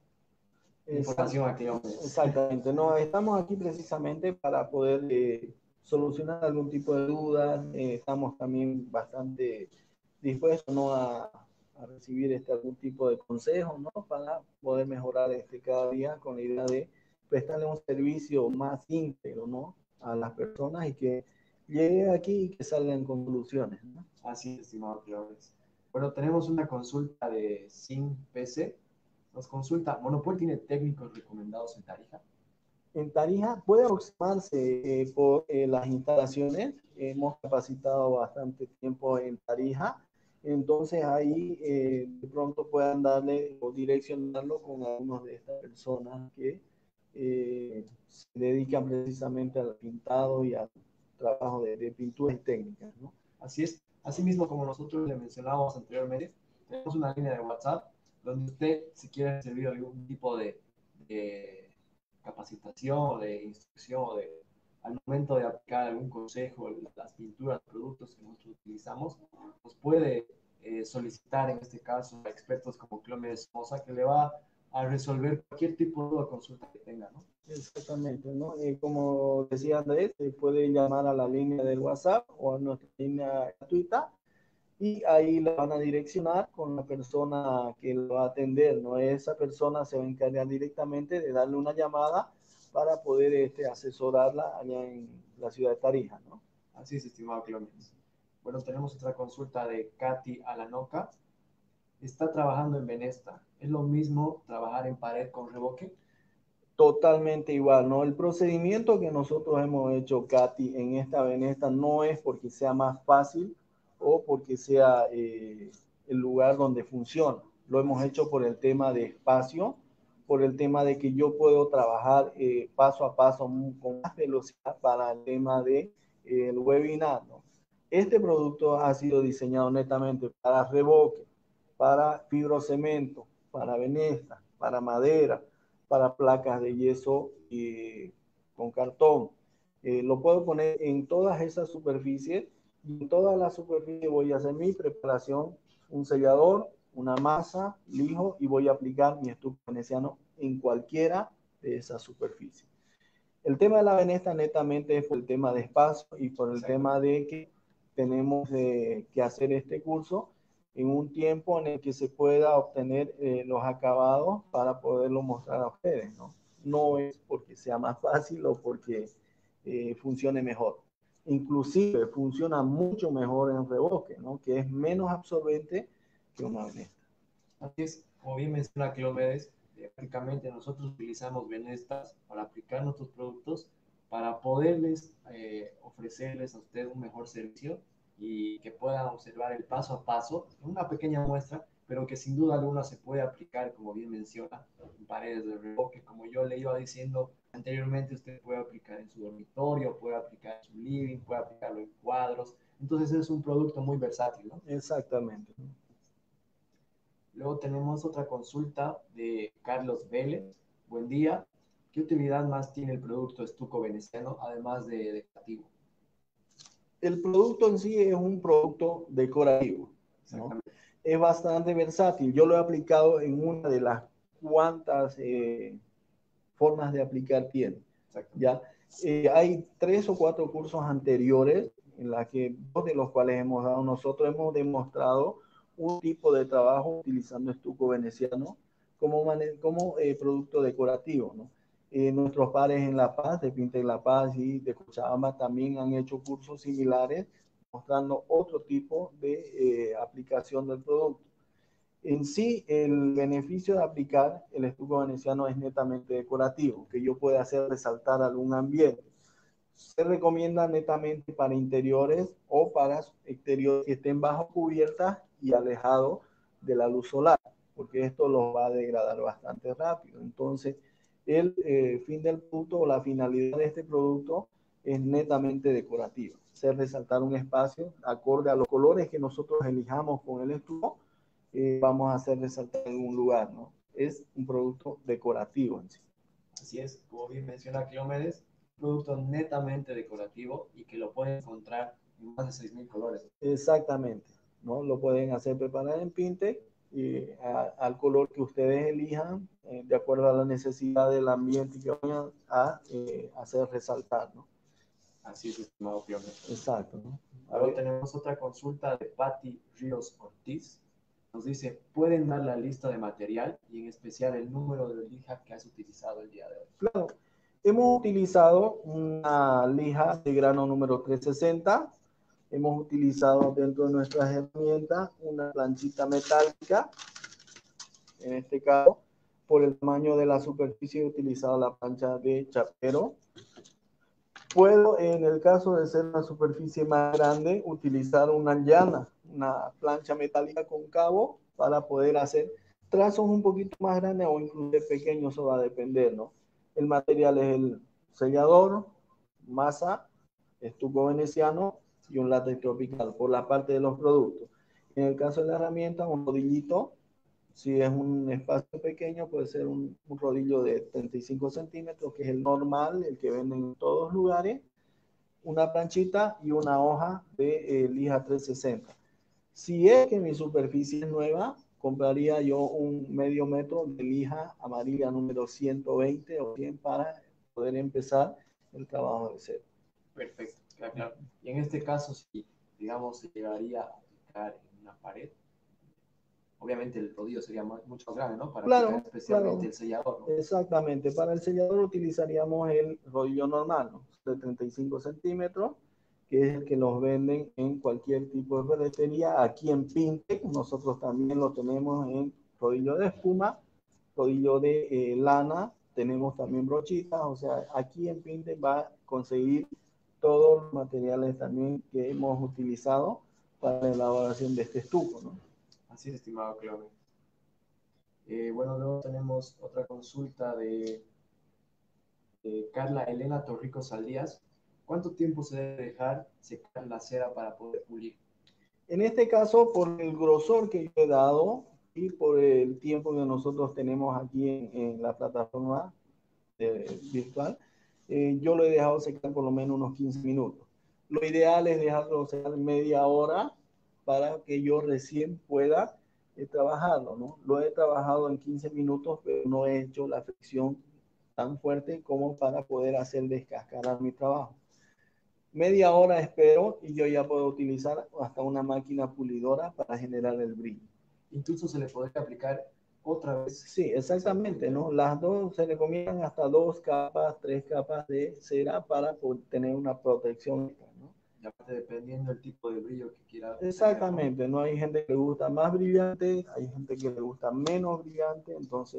información aquí, Clómedes. Exactamente, no, estamos aquí precisamente para poder eh, solucionar algún tipo de dudas. Eh, estamos también bastante dispuestos, ¿no?, a, a recibir este, algún tipo de consejo, ¿no?, para poder mejorar este, cada día con la idea de prestarle un servicio más íntegro, ¿no?, a las personas y que lleguen aquí y que salgan con soluciones, ¿no? Así es, estimado Clómedes. Bueno, tenemos una consulta de Sin P C. Nos consulta, ¿Monopol tiene técnicos recomendados en Tarija? En Tarija puede aproximarse eh, por eh, las instalaciones. Hemos capacitado bastante tiempo en Tarija, entonces ahí eh, de pronto puedan darle o direccionarlo con algunas de estas personas que eh, se dedican precisamente al pintado y al trabajo de, de pinturas y técnicas, ¿no? Así es. Asimismo, como nosotros le mencionábamos anteriormente, tenemos una línea de WhatsApp donde usted, si quiere recibir algún tipo de, de capacitación o de instrucción o de, al momento de aplicar algún consejo, las pinturas, productos que nosotros utilizamos, nos puede eh, solicitar en este caso a expertos como Clómedes Sosa, que le va a resolver cualquier tipo de duda o consulta que tenga, ¿no? Exactamente, ¿no? Eh, como decía Andrés, se puede llamar a la línea del WhatsApp o a nuestra línea gratuita y ahí la van a direccionar con la persona que lo va a atender, ¿no? Esa persona se va a encargar directamente de darle una llamada para poder este, asesorarla allá en la ciudad de Tarija, ¿no? Así es, estimado Clómedes. Bueno, tenemos otra consulta de Katy Alanoca. Está trabajando en Venesta. ¿Es lo mismo trabajar en pared con revoque? Totalmente igual, ¿no? El procedimiento que nosotros hemos hecho, Katy, en esta Venesta no es porque sea más fácil o porque sea eh, el lugar donde funciona. Lo hemos hecho por el tema de espacio, por el tema de que yo puedo trabajar eh, paso a paso con más velocidad para el tema del de, eh, webinar, ¿no? Este producto ha sido diseñado netamente para revoque, para fibrocemento, para venesta, para madera, para placas de yeso y con cartón. Eh, lo puedo poner en todas esas superficies y en todas las superficies voy a hacer mi preparación, un sellador, una masa, lijo y voy a aplicar mi estuco veneciano en cualquiera de esas superficies. El tema de la venesta netamente es por el tema de espacio y por el tema de que tenemos eh, que hacer este curso en un tiempo en el que se pueda obtener eh, los acabados para poderlo mostrar a ustedes, ¿no? No es porque sea más fácil o porque eh, funcione mejor. Inclusive funciona mucho mejor en revoque, ¿no? Que es menos absorbente que una venesta. Así es, como bien menciona Clómedes, eh, prácticamente nosotros utilizamos Venestas para aplicar nuestros productos, para poderles eh, ofrecerles a usted un mejor servicio y que puedan observar el paso a paso, una pequeña muestra, pero que sin duda alguna se puede aplicar, como bien menciona, en paredes de revoque. Como yo le iba diciendo anteriormente, usted puede aplicar en su dormitorio, puede aplicar en su living, puede aplicarlo en cuadros. Entonces es un producto muy versátil, ¿no? Exactamente. Luego tenemos otra consulta de Carlos Vélez. Buen día. ¿Qué utilidad más tiene el producto estuco veneciano, además de decorativo? El producto en sí es un producto decorativo, ¿no? Es bastante versátil. Yo lo he aplicado en una de las cuantas eh, formas de aplicar tiene. ¿Ya? Eh, hay tres o cuatro cursos anteriores en la que dos de los cuales hemos dado nosotros hemos demostrado un tipo de trabajo utilizando estuco veneciano como, como eh, producto decorativo, ¿no? Eh, nuestros pares en La Paz, de Pinta en La Paz y de Cochabamba, también han hecho cursos similares mostrando otro tipo de eh, aplicación del producto. En sí, el beneficio de aplicar el estuco veneciano es netamente decorativo, que yo pueda hacer resaltar algún ambiente. Se recomienda netamente para interiores o para exteriores que estén bajo cubierta y alejados de la luz solar, porque esto los va a degradar bastante rápido. Entonces, el eh, fin del producto o la finalidad de este producto es netamente decorativa, hacer resaltar un espacio acorde a los colores que nosotros elijamos con el estuco. Eh, vamos a hacer resaltar en un lugar, ¿no? Es un producto decorativo en sí. Así es, como bien menciona Cleómedes, un producto netamente decorativo y que lo pueden encontrar en más de seis mil colores. Exactamente, ¿no? Lo pueden hacer preparar en Pinte y a, al color que ustedes elijan, eh, de acuerdo a la necesidad del ambiente que vayan a eh, hacer resaltar, ¿no? Así es, estimado Cleómedes. Exacto, ¿no? Luego tenemos otra consulta de Patti Ríos Ortiz. Nos dice, ¿pueden dar la lista de material y en especial el número de lija que has utilizado el día de hoy? Claro, hemos utilizado una lija de grano número trescientos sesenta. Hemos utilizado dentro de nuestras herramientas una planchita metálica. En este caso, por el tamaño de la superficie, he utilizado la plancha de chapero. Puedo, en el caso de ser una superficie más grande, utilizar una llana, una plancha metálica con cabo para poder hacer trazos un poquito más grandes o incluso pequeños, eso va a depender, ¿no? El material es el sellador, masa, estuco veneciano y un látex tropical por la parte de los productos. En el caso de la herramienta, un rodillito. Si es un espacio pequeño, puede ser un, un rodillo de treinta y cinco centímetros, que es el normal, el que venden en todos lugares, una planchita y una hoja de eh, lija trescientos sesenta. Si es que mi superficie es nueva, compraría yo un medio metro de lija amarilla número ciento veinte o cien para poder empezar el trabajo de cero. Perfecto, claro, claro. Y en este caso, si digamos se llegaría a aplicar en una pared, obviamente el rodillo sería mucho más grande, ¿no? Para claro, aplicar especialmente claro. el sellador, ¿no? Exactamente. Para el sellador utilizaríamos el rodillo normal, ¿no? De treinta y cinco centímetros, que es el que los venden en cualquier tipo de ferretería. Aquí en Pinte, nosotros también lo tenemos en rodillo de espuma, rodillo de eh, lana, tenemos también brochitas, o sea, aquí en Pinte va a conseguir todos los materiales también que hemos utilizado para la elaboración de este estuco, ¿no? Así es, estimado Cleómedes. Eh, bueno, luego tenemos otra consulta de, de Carla Elena Torricos Saldías. ¿Cuánto tiempo se debe dejar secar la cera para poder pulir? En este caso, por el grosor que yo he dado y por el tiempo que nosotros tenemos aquí en, en la plataforma eh, virtual, eh, yo lo he dejado secar por lo menos unos quince minutos. Lo ideal es dejarlo secar media hora para que yo recién pueda eh, trabajarlo, ¿no? Lo he trabajado en quince minutos, pero no he hecho la fricción tan fuerte como para poder hacer descascarar mi trabajo. Media hora espero y yo ya puedo utilizar hasta una máquina pulidora para generar el brillo. Incluso se le podría aplicar otra vez. Sí, exactamente, ¿no? Las dos se recomiendan hasta dos capas, tres capas de cera para tener una protección, ¿no? Y aparte, dependiendo del tipo de brillo que quiera. Exactamente, ¿no? Hay gente que le gusta más brillante, hay gente que le gusta menos brillante, entonces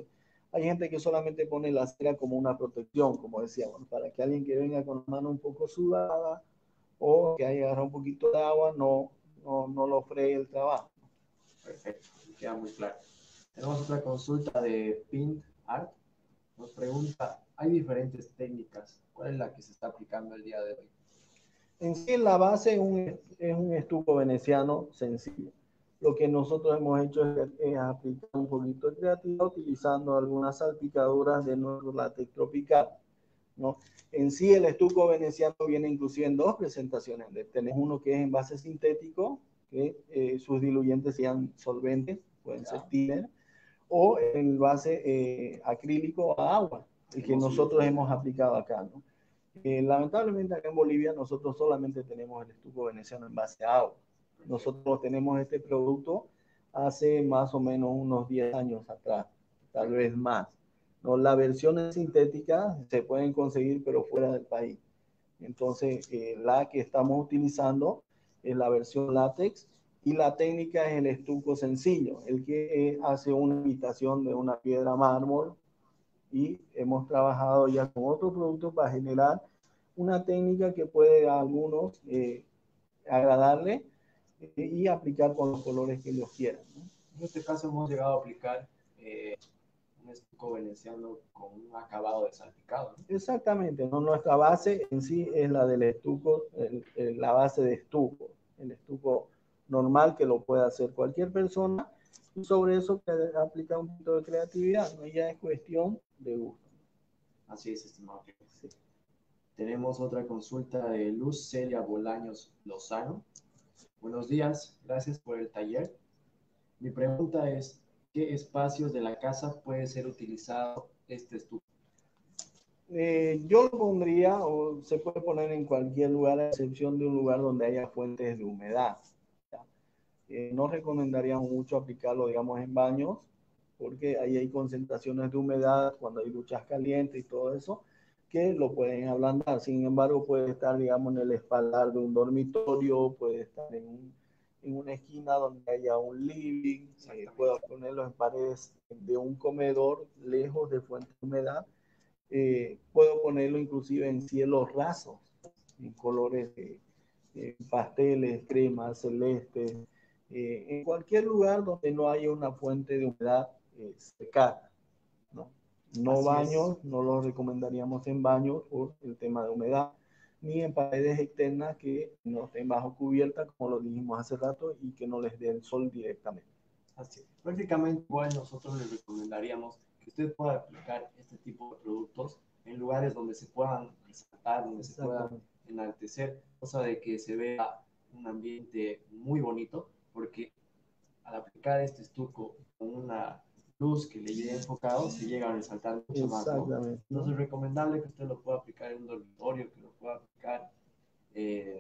Hay gente que solamente pone la cera como una protección, como decíamos, para que alguien que venga con la mano un poco sudada o que haya agarrado un poquito de agua no, no, no lo fregue el trabajo. Perfecto, queda muy claro. Tenemos otra consulta de Pint Art. Nos pregunta, ¿hay diferentes técnicas? ¿Cuál es la que se está aplicando el día de hoy? En sí, la base es un, es un estuco veneciano sencillo. Lo que nosotros hemos hecho es, es aplicar un poquito de creatividad utilizando algunas salpicaduras de nuestro látex tropical, ¿no? En sí, el estuco veneciano viene inclusive en dos presentaciones. Tenés uno que es en base sintético, que eh, sus diluyentes sean solventes, pueden ser thinner, o en base eh, acrílico a agua, el que nosotros hemos aplicado acá, ¿no? Eh, lamentablemente acá en Bolivia nosotros solamente tenemos el estuco veneciano en base a agua. Nosotros tenemos este producto hace más o menos unos diez años atrás, tal vez más. ¿No? Las versiones sintéticas se pueden conseguir pero fuera del país. Entonces eh, la que estamos utilizando es la versión látex y la técnica es el estuco sencillo, el que eh, hace una imitación de una piedra mármol, y hemos trabajado ya con otros productos para generar una técnica que puede a algunos eh, agradarle eh, y aplicar con los colores que ellos quieran, ¿no? En este caso hemos llegado a aplicar eh, un estuco veneciano con un acabado de salpicado, ¿no? Exactamente, ¿no? Nuestra base en sí es la del estuco, el, el, la base de estuco, el estuco normal que lo puede hacer cualquier persona, y sobre eso aplica un poquito de creatividad, ¿no? Ya es cuestión de gusto. Así es, estimado. Sí. Tenemos otra consulta de Luz Celia Bolaños Lozano. Buenos días, gracias por el taller. Mi pregunta es, ¿qué espacios de la casa puede ser utilizado este estuco? Eh, yo lo pondría, o se puede poner en cualquier lugar, a excepción de un lugar donde haya fuentes de humedad. Eh, no recomendaríamos mucho aplicarlo, digamos, en baños, porque ahí hay concentraciones de humedad cuando hay duchas calientes y todo eso, que lo pueden ablandar. Sin embargo, puede estar, digamos, en el espaldar de un dormitorio, puede estar en, un, en una esquina donde haya un living, eh, puedo ponerlo en paredes de un comedor lejos de fuentes de humedad. Eh, puedo ponerlo inclusive en cielos rasos, en colores de eh, pasteles, cremas, celestes, eh, en cualquier lugar donde no haya una fuente de humedad eh, cercana, ¿no? No baños, no lo recomendaríamos en baños por el tema de humedad, ni en paredes externas que no estén bajo cubierta, como lo dijimos hace rato, y que no les dé el sol directamente. Así es. Prácticamente igual nosotros les recomendaríamos que usted pueda aplicar este tipo de productos en lugares donde se puedan resaltar, donde se puedan enaltecer, cosa de que se vea un ambiente muy bonito, porque al aplicar este estuco con una luz que le llegue enfocado, se llega a resaltar mucho más, ¿no? Entonces es recomendable que usted lo pueda aplicar en un dormitorio, que lo pueda aplicar eh,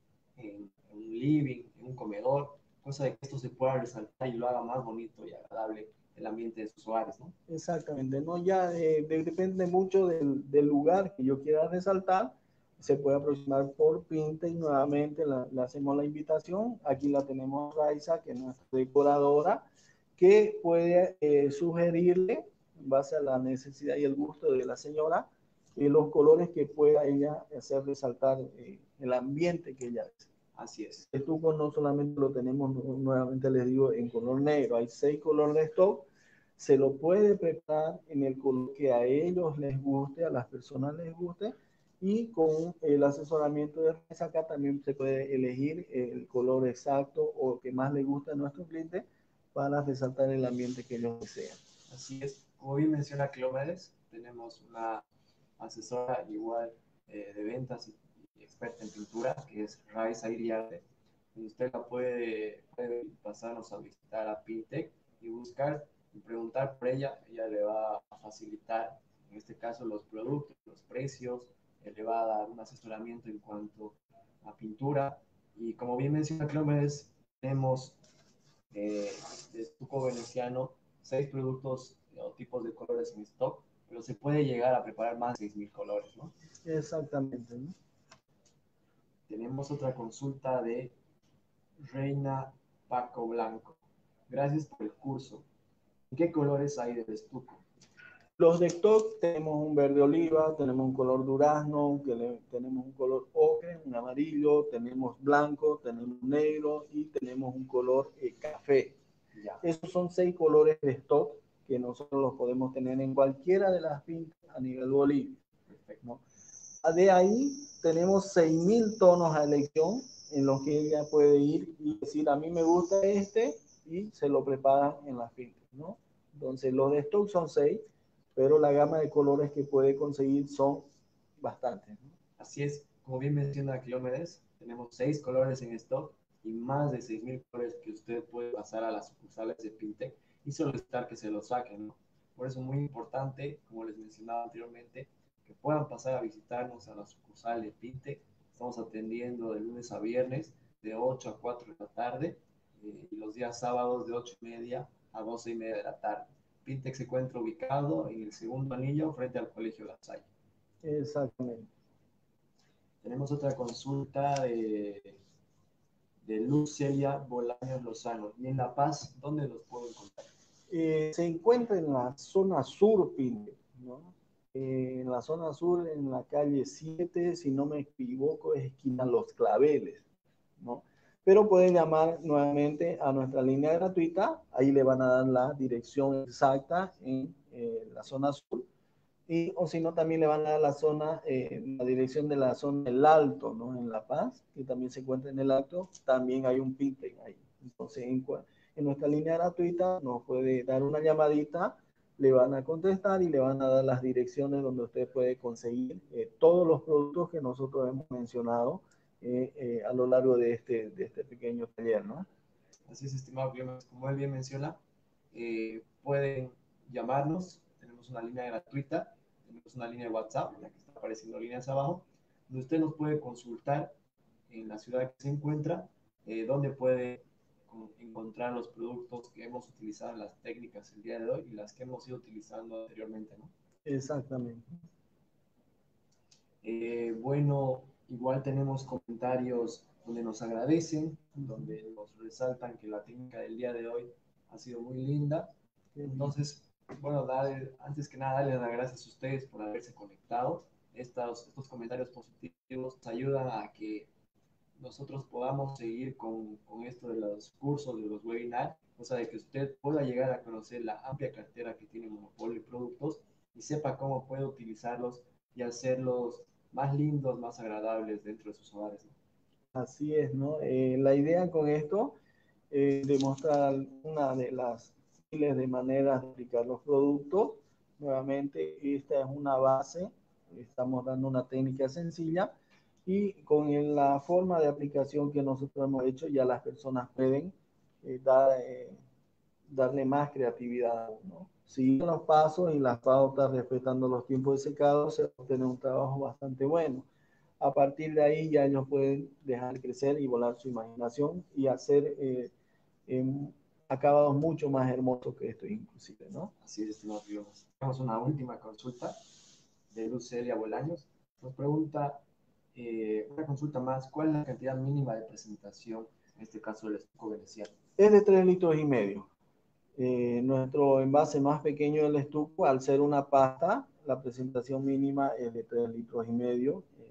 en, en un living, en un comedor, cosa de que esto se pueda resaltar y lo haga más bonito y agradable el ambiente de sus hogares, ¿no? Exactamente, ¿no? Ya eh, de, depende mucho del, del lugar que yo quiera resaltar. Se puede aproximar por Pinterest y nuevamente la, le hacemos la invitación. Aquí la tenemos Raiza, que es nuestra decoradora, que puede eh, sugerirle, en base a la necesidad y el gusto de la señora, eh, los colores que pueda ella hacer resaltar eh, el ambiente que ella desea. Así es. El estuco no solamente lo tenemos, nuevamente les digo, en color negro, hay seis colores de stock. Se lo puede preparar en el color que a ellos les guste, a las personas les guste, y con el asesoramiento de acá también se puede elegir el color exacto o que más le gusta a nuestro cliente para resaltar el ambiente que ellos desean. Así es. Como bien menciona Cleómedes, tenemos una asesora igual eh, de ventas y, y experta en pintura, que es Raiza Iriarte. Usted la puede, puede pasarnos a visitar a Pintec y buscar y preguntar por ella. Ella le va a facilitar, en este caso, los productos, los precios, eh, le va a dar un asesoramiento en cuanto a pintura. Y como bien menciona Cleómedes, tenemos eh, de estuco veneciano seis productos o tipos de colores en stock, pero se puede llegar a preparar más de seis mil colores, ¿no? Exactamente, ¿no? Tenemos otra consulta de Reina Paco Blanco. Gracias por el curso. ¿En qué colores hay del estuco? Los de stock tenemos un verde oliva, tenemos un color durazno, que le, tenemos un color ocre, un amarillo, tenemos blanco, tenemos negro y tenemos un color eh, café. Ya. Esos son seis colores de stock que nosotros los podemos tener en cualquiera de las pintas a nivel Bolivia. ¿No? De ahí tenemos seis mil tonos a elección en los que ella puede ir y decir, a mí me gusta este, y se lo preparan en las pintas, ¿no? Entonces los de stock son seis, pero la gama de colores que puede conseguir son bastantes, ¿no? Así es, como bien menciona Cleómedes, tenemos seis colores en stock y más de seis mil colores que usted puede pasar a las sucursales de Pintec y solicitar que se los saquen, ¿no? Por eso es muy importante, como les mencionaba anteriormente, que puedan pasar a visitarnos a la sucursal de Pintec. Estamos atendiendo de lunes a viernes de ocho a cuatro de la tarde eh, y los días sábados de ocho y media a doce y media de la tarde. Pintec se encuentra ubicado en el segundo anillo frente al Colegio La Salle. Exactamente. Tenemos otra consulta de, de Luz Celia Bolaños Lozano. Y en La Paz, ¿dónde los puedo encontrar? Eh, se encuentra en la zona sur, Pintec, ¿no? Eh, en la zona sur, en la calle siete, si no me equivoco, es esquina Los Claveles, ¿no? Pero pueden llamar nuevamente a nuestra línea gratuita, ahí le van a dar la dirección exacta en eh, la zona sur, y, o si no, también le van a dar la zona, eh, la dirección de la zona del Alto, ¿no? En La Paz, que también se encuentra en el Alto, también hay un Pintec ahí. Entonces, en, en nuestra línea gratuita nos puede dar una llamadita, le van a contestar y le van a dar las direcciones donde usted puede conseguir eh, todos los productos que nosotros hemos mencionado eh, eh, a lo largo de este, de este pequeño taller, ¿no? Así es, estimado Clemente, como él bien menciona, eh, pueden llamarnos, tenemos una línea gratuita, tenemos una línea de WhatsApp, la que está apareciendo líneas abajo, donde usted nos puede consultar en la ciudad que se encuentra, eh, donde puede encontrar los productos que hemos utilizado en las técnicas el día de hoy y las que hemos ido utilizando anteriormente, ¿no? Exactamente. Eh, bueno, igual tenemos comentarios donde nos agradecen, donde nos resaltan que la técnica del día de hoy ha sido muy linda. Entonces, bueno, dar, antes que nada, darles las gracias a ustedes por haberse conectado. Estos, estos comentarios positivos nos ayudan a que nosotros podamos seguir con, con esto de los cursos, de los webinars, o sea, de que usted pueda llegar a conocer la amplia cartera que tiene Monopoly Productos y sepa cómo puede utilizarlos y hacerlos más lindos, más agradables dentro de sus hogares, ¿no? Así es, ¿no? Eh, la idea con esto es demostrar una de las miles de maneras de aplicar los productos. Nuevamente, esta es una base, estamos dando una técnica sencilla y con el- la forma de aplicación que nosotros hemos hecho, ya las personas pueden eh, dar, eh, darle más creatividad, ¿no? Siguiendo los pasos y las pautas, respetando los tiempos de secado, se obtiene un trabajo bastante bueno. A partir de ahí ya ellos pueden dejar crecer y volar su imaginación y hacer eh, eh, acabados mucho más hermosos que esto inclusive, ¿no? Así es, estimado Dios. Tenemos una última consulta de Luz Celia Bolaños. Nos pregunta, eh, una consulta más, ¿cuál es la cantidad mínima de presentación, en este caso del estuco veneciano? Es de tres litros y medio. Eh, nuestro envase más pequeño del estuco, al ser una pasta, la presentación mínima es de tres litros y medio, eh,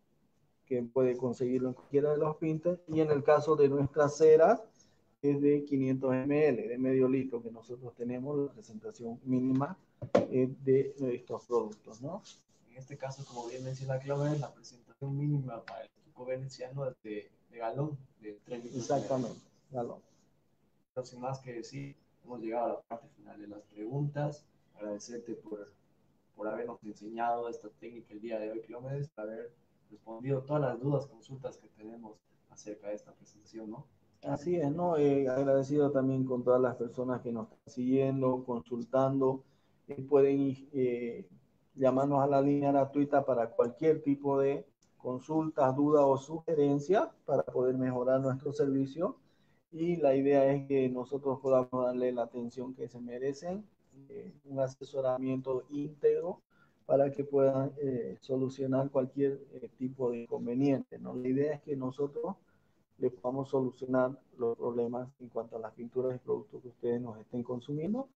que puede conseguirlo en cualquiera de los pintes. Y en el caso de nuestras ceras, es de quinientos mililitros, de medio litro, que nosotros tenemos la presentación mínima eh, de estos productos, ¿no? En este caso, como bien menciona Clover, la presentación mínima para el estuco veneciano es de, de galón, de tres litros. Exactamente, galón. Pero sin más que decir, hemos llegado a la parte final de las preguntas. Agradecerte por, por habernos enseñado esta técnica el día de hoy, Clómedes, por haber respondido todas las dudas, consultas que tenemos acerca de esta presentación, ¿no? Así es, ¿no? Eh, agradecido también con todas las personas que nos están siguiendo, consultando. Eh, pueden eh, llamarnos a la línea gratuita para cualquier tipo de consultas, dudas o sugerencias para poder mejorar nuestro servicio. Y la idea es que nosotros podamos darle la atención que se merecen, eh, un asesoramiento íntegro para que puedan eh, solucionar cualquier eh, tipo de inconveniente, ¿no? La idea es que nosotros le podamos solucionar los problemas en cuanto a las pinturas y productos que ustedes nos estén consumiendo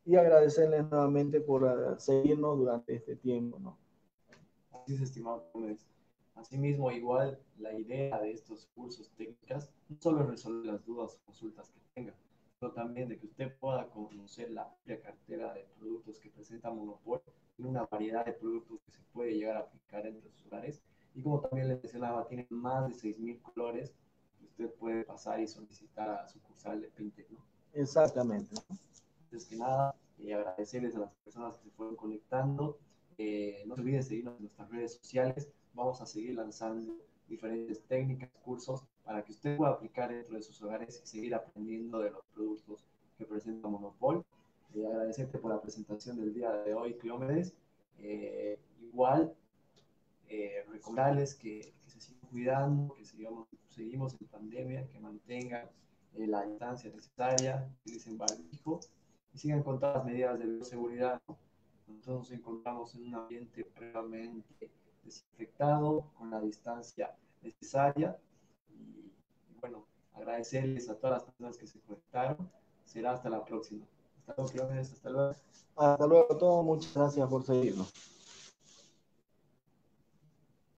y agradecerles nuevamente por uh, seguirnos durante este tiempo, ¿no? Así es, estimado Gómez. Asimismo, igual la idea de estos cursos técnicas no solo es resolver las dudas o consultas que tenga, sino también de que usted pueda conocer la amplia cartera de productos que presenta Monopol y una variedad de productos que se puede llegar a aplicar entre sus hogares. Y como también les mencionaba, tiene más de seis mil colores que usted puede pasar y solicitar a sucursal de Fintech, ¿no? Exactamente. Antes que nada, eh, agradecerles a las personas que se fueron conectando. Eh, no se olviden seguirnos en nuestras redes sociales. Vamos a seguir lanzando diferentes técnicas, cursos, para que usted pueda aplicar dentro de sus hogares y seguir aprendiendo de los productos que presenta Monopol. Eh, agradecerte por la presentación del día de hoy, Cleómedes. Eh, igual, eh, recordarles que, que se sigan cuidando, que sigamos, seguimos en pandemia, que mantengan eh, la distancia necesaria, utilicen barbijo y sigan con todas las medidas de bioseguridad. Nosotros nos encontramos en un ambiente previamente desinfectado, con la distancia necesaria. Y, y bueno, agradecerles a todas las personas que se conectaron. Será hasta la próxima. Hasta luego, hasta luego. Hasta luego a todos, muchas gracias por seguirnos.